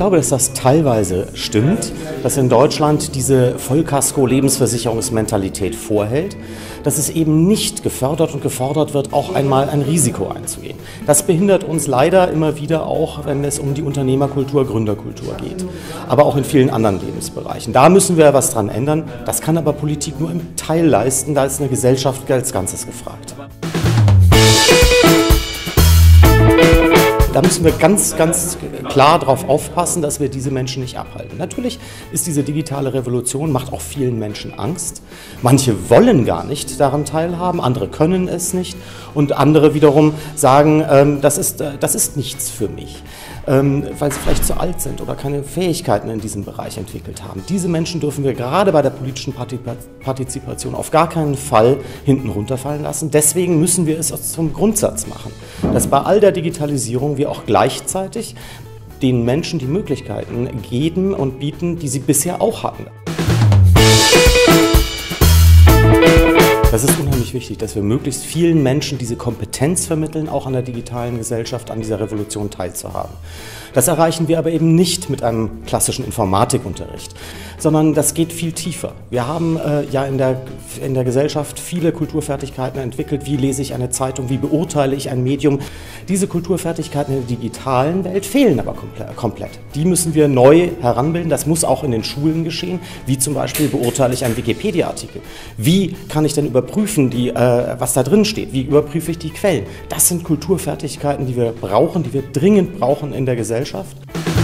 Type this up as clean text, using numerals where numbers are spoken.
glaube, dass das teilweise stimmt, dass in Deutschland diese Vollkasko-Lebensversicherungsmentalität vorhält, dass es eben nicht gefördert und gefordert wird, auch einmal ein Risiko einzugehen. Das behindert uns leider immer wieder auch, wenn es um die Unternehmerkultur, Gründerkultur geht, aber auch in vielen anderen Lebensbereichen. Da müssen wir was dran ändern. Das kann aber Politik nur im Teil leisten, da ist eine Gesellschaft als Ganzes gefragt. Da müssen wir ganz klar darauf aufpassen, dass wir diese Menschen nicht abhalten. Natürlich ist diese digitale Revolution, macht auch vielen Menschen Angst. Manche wollen gar nicht daran teilhaben, andere können es nicht und andere wiederum sagen, das ist nichts für mich, weil sie vielleicht zu alt sind oder keine Fähigkeiten in diesem Bereich entwickelt haben. Diese Menschen dürfen wir gerade bei der politischen Partizipation auf gar keinen Fall hinten runterfallen lassen. Deswegen müssen wir es zum Grundsatz machen, dass bei all der Digitalisierung wir auch gleichzeitig den Menschen die Möglichkeiten geben und bieten, die sie bisher auch hatten. Das ist unheimlich wichtig, dass wir möglichst vielen Menschen diese Kompetenz vermitteln, auch an der digitalen Gesellschaft, an dieser Revolution teilzuhaben. Das erreichen wir aber eben nicht mit einem klassischen Informatikunterricht, sondern das geht viel tiefer. Wir haben ja in der Gesellschaft viele Kulturfertigkeiten entwickelt. Wie lese ich eine Zeitung? Wie beurteile ich ein Medium? Diese Kulturfertigkeiten in der digitalen Welt fehlen aber komplett. Die müssen wir neu heranbilden. Das muss auch in den Schulen geschehen. Wie zum Beispiel beurteile ich einen Wikipedia-Artikel? Wie kann ich denn überprüfen, was da drin steht? Wie überprüfe ich die Quellen? Das sind Kulturfertigkeiten, die wir brauchen, die wir dringend brauchen in der Gesellschaft.